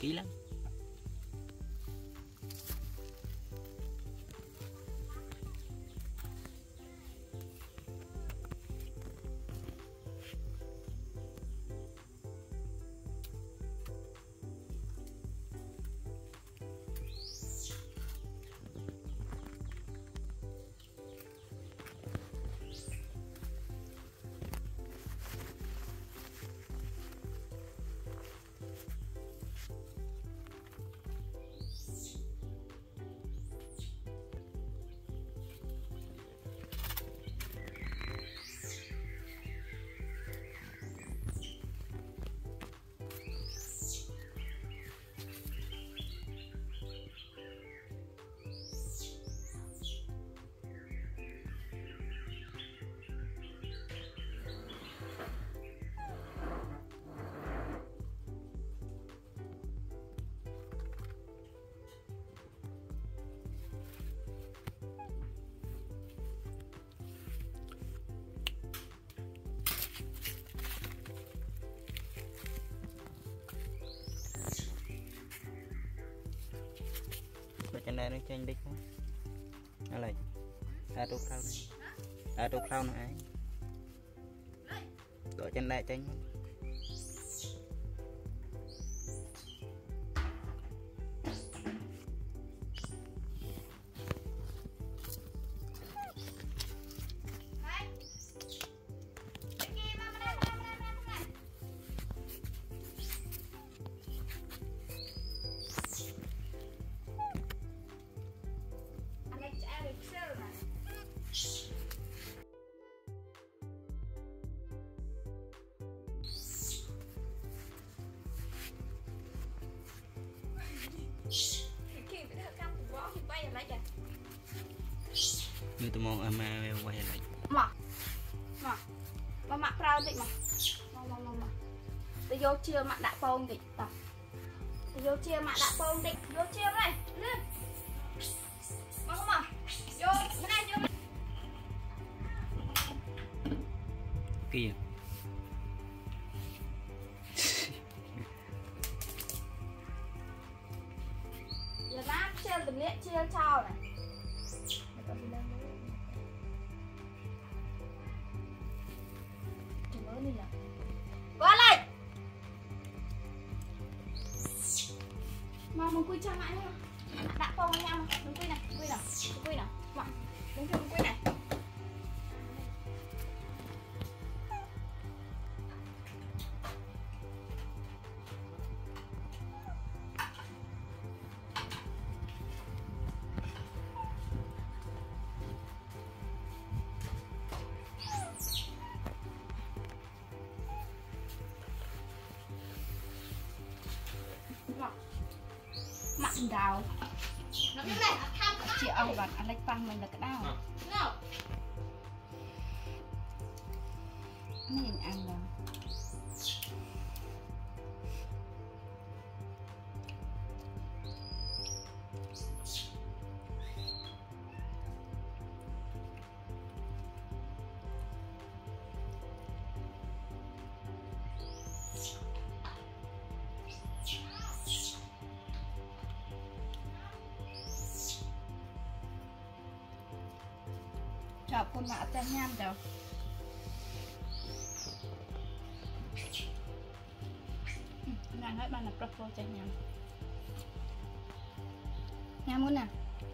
kỹ lắm. Trên đây nó chênh đích quá. Nó lại ta tụt sau này. Ta tụt sau nữa ai. Gọi trên đây chênh. Như tôi mong ama quay lại mà mặc rau thì mà tôi vô chưa mặc đã phong thì tôi vô chưa mặc đã phong thì vô chưa này lên mà không mà vô bên này vô kia giờ nó chơi tụi liệt chơi trao này qua lại mà mình quy trang lại nha đã phong anh em đừng quy này mà đừng quy này mặn đào chị ông và anh lấy tăng mình là cái đau nhìn ăn rồi chọc con mạ tên nham đâu nàng nói bạn là propose cho nham nham muốn nè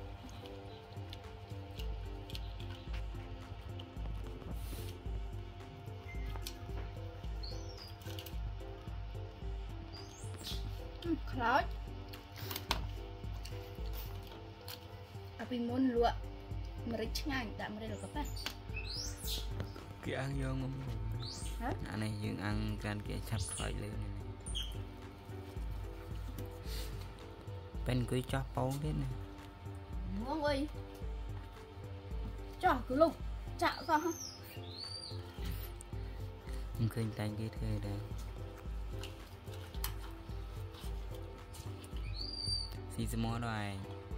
khó tapi muốn lụa mà rich ngang đã mới được apa cái ăn vô ngon anh này dương ăn can cái chắp phải lên bên quý cho bấu thế này ngon ơi cho cứ lục chạo con không khinh tay cái thế đây xí mó rồi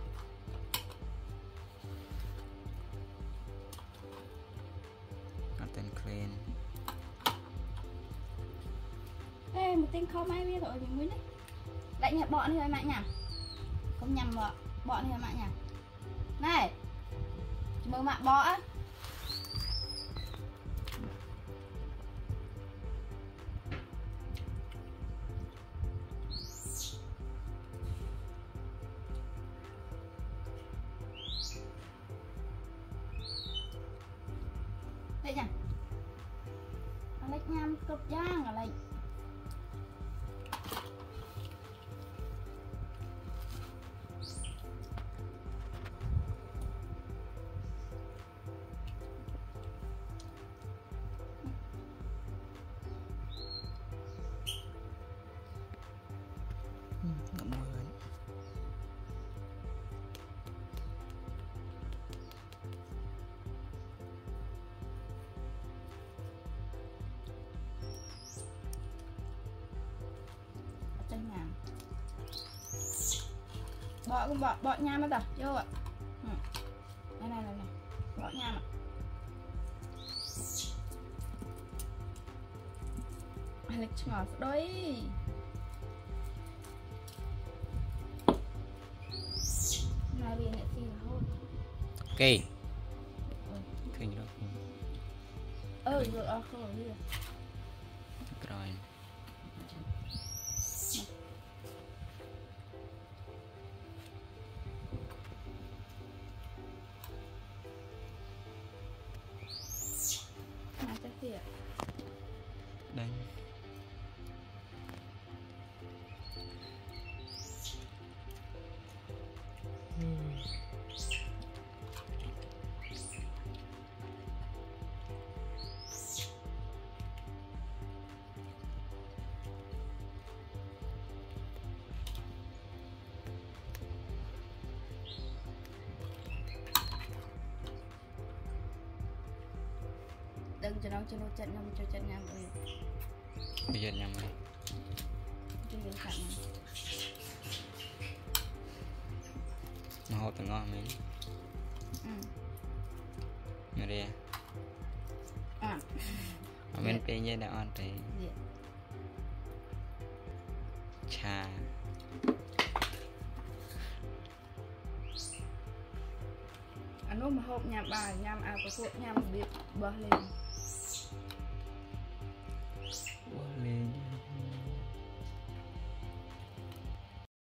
clean ê một tên không ai biết rồi thì mới đấy Lại nhặt bọn hơi mạnh nhỉ. Không nhầm bọn hơi mạnh nhỉ. Này. Mơ mạ bọ á. Đây nhỉ. Lệch nhằm cực giang ở lệch. Bọ cũng bọ nhám hết rồi, vô ạ. Này, bọ nhám ạ. Lịch ngọt đấy. Nào vì này thì thôi. Ok. Kênh đó. Rồi không đi. Rồi. Đây. Đừng cho nó chân nhầm cho chân nhầm rồi. Bây giờ nhầm rồi. Bây giờ chặn này. Mà hộp thì ngon mấy. Mà đi à. Mình bây giờ đã ăn thì trà. Anh ôm mà hộp nhằm bài nhằm áo có cuộn nhằm biệt bờ lên.